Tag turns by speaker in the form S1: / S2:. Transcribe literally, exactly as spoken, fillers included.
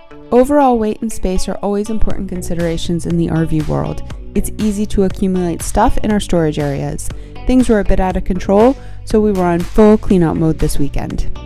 S1: Overall weight and space are always important considerations in the R V world. It's easy to accumulate stuff in our storage areas. Things were a bit out of control, so we were on full cleanout mode this weekend.